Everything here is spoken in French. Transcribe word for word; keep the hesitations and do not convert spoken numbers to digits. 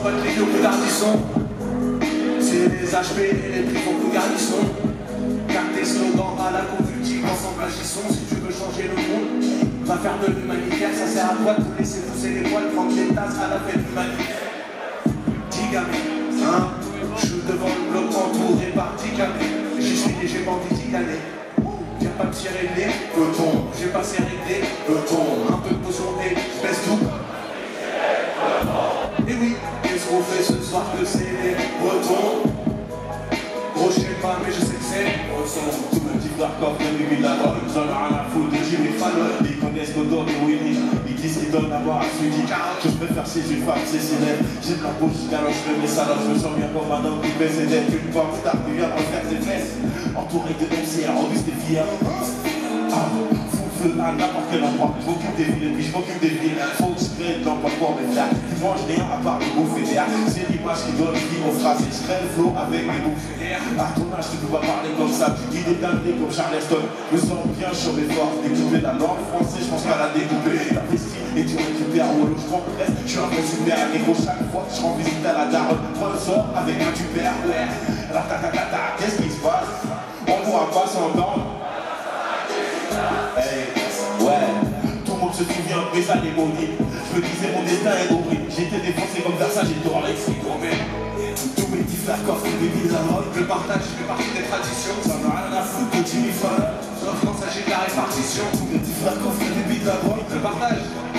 pas de ligne au coup d'ardisson. C'est les H P et les prix au coup garnison. Car tes slogans à la confutique, ensemble agissons. Si tu veux changer le monde, va faire de l'humanitaire. Ça sert à quoi de vous laisser pousser les poils, prendre les tasses à la fête humanitaire. dix gamins, hein, je suis devant le bloc entouré par dix gamins. J'y suis et j'ai bandit dix années. Viens pas me tirer le nez, peut-on? J'ai passé réglé, peut-on? Un peu de potion et je baisse tout. Et oui, qu'est-ce qu'on fait ce soir que c'est les Bretons? Gros je sais pas mais je sais que c'est Bretons. Tout le petit hardcore de Bibi de la drogue, j'en ai rien à foutre de Jimmy Fallon. Ils connaissent Godot et Willy, ils disent qu'ils donnent à boire à celui qui que je préfère si une femme c'est ses lèvres. J'ai de la bouche, galoche, je mets mes salopes, je me sens bien comme un homme qui baisse ses dettes. Une porte star qui vient refaire ses fesses, entouré de M C R, robuste et fier. Ah, à n'importe quel endroit, je m'occupe des villes et puis je m'occupe des villes. Faut que je crée de l'emploi pour mes frères qui mangent rien à part le bouffer d'air. C'est l'image qui donne vie aux phrases et je crée le flow avec mes bouffées d'air. À ton âge, tu peux pas parler comme ça, tu dis des dingueries comme Charleston. Je me sens bien sur mes forces, découper la langue française, je pense qu'à la découper. T'investis et tu récupères au lot, je compresse. Je suis un vrai super négro chaque fois que je rends visite à la daronne. Prends le sort avec un super ouais. La ta ta ta ta, qu'est-ce qui se passe? On pourra pas s'entendre. Hey, ouais, tout le monde se souvient de mes années maudites. Je me disais mon destin est horrible. J'étais défoncé comme Versailles, j'étais en Lex, tous mes petits frères coffres, les bébés de la mode. Le partage fait partie des traditions. Ça n'a rien à foutre de Jimmy Fallon. Sauf quand s'agit de la répartition. Tous mes petits frères coffres, les bébés de la mode. Le partage